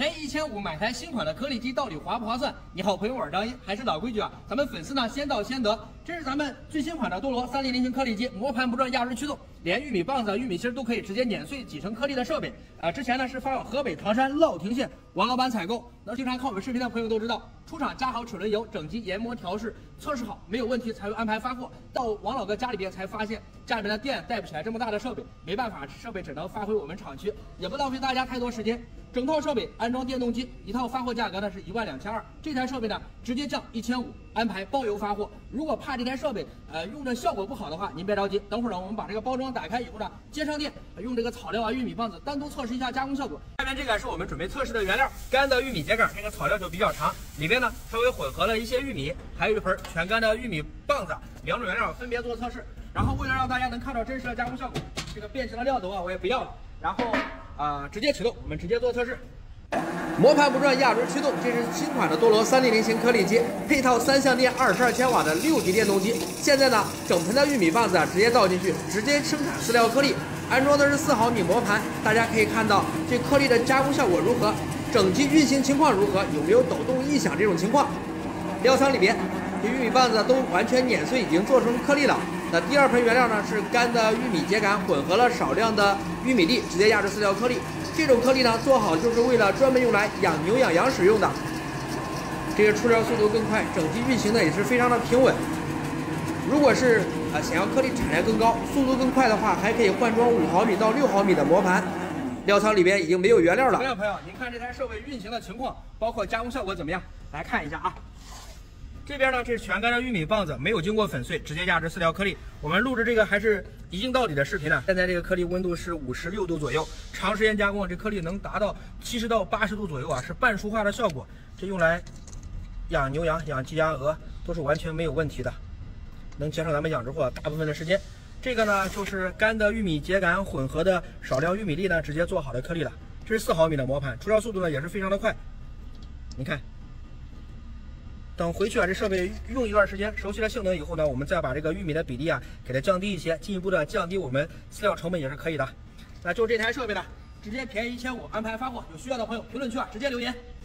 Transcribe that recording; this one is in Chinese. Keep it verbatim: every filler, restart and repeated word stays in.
便宜一千五买台新款的颗粒机到底划不划算？你好，朋友，我是张一，还是老规矩啊，咱们粉丝呢先到先得。这是咱们最新款的多罗三零零型颗粒机，磨盘不转，压轮驱动，连玉米棒子、玉米芯都可以直接碾碎挤成颗粒的设备啊、呃！之前呢是发往河北唐山乐亭县王老板采购，能经常看我们视频的朋友都知道，出厂加好齿轮油，整机研磨调试，测试好没有问题才会安排发货。到王老哥家里边才发现家里边的电带不起来这么大的设备，没办法，设备只能发挥我们厂区，也不浪费大家太多时间。整套设备安装电动机，一套发货价格呢是一万两千二，这台设备呢直接降一千五，安排包邮发货。如果怕这台设备呃用的效果不好的话，您别着急，等会儿呢我们把这个包装打开以后呢，接上电，用这个草料啊、玉米棒子单独测试一下加工效果。下面这个是我们准备测试的原料，干的玉米秸秆，这个草料就比较长，里边呢稍微混合了一些玉米，还有一盆全干的玉米棒子，两种原料分别做测试。然后为了让大家能看到真实的加工效果，这个变形的料头啊我也不要了，然后啊、呃、直接启动，我们直接做测试。磨盘不转，压轮驱动，这是新款的多罗三零零型颗粒机，配套三相电二十二千瓦的六级电动机。现在呢，整盆的玉米棒子啊直接倒进去，直接生产饲料颗粒。安装的是四毫米磨盘，大家可以看到这颗粒的加工效果如何，整机运行情况如何，有没有抖动异响这种情况。料仓里边，这玉米棒子都完全碾碎，已经做成颗粒了。那第二盆原料呢是干的玉米秸秆，混合了少量的玉米粒，直接压制饲料颗粒。这种颗粒呢做好就是为了专门用来养牛养羊使用的。这个出料速度更快，整机运行的也是非常的平稳。如果是呃想要颗粒产量更高、速度更快的话，还可以换装五毫米到六毫米的磨盘。料仓里边已经没有原料了。朋友朋友，您看这台设备运行的情况，包括加工效果怎么样？来看一下啊。这边呢，这是全干的玉米棒子，没有经过粉碎，直接压制饲料颗粒。我们录制这个还是一镜到底的视频呢。现在这个颗粒温度是五十六度左右，长时间加工，这颗粒能达到七十到八十度左右啊，是半熟化的效果。这用来养牛羊、养鸡鸭鹅都是完全没有问题的，能节省咱们养殖户大部分的时间。这个呢，就是干的玉米秸秆混合的少量玉米粒呢，直接做好的颗粒了。这是四毫米的磨盘，出料速度呢也是非常的快。你看。等回去啊，这设备用一段时间，熟悉了性能以后呢，我们再把这个玉米的比例啊给它降低一些，进一步的降低我们饲料成本也是可以的。那就这台设备呢，直接便宜一千五，安排发货。有需要的朋友评论区啊直接留言。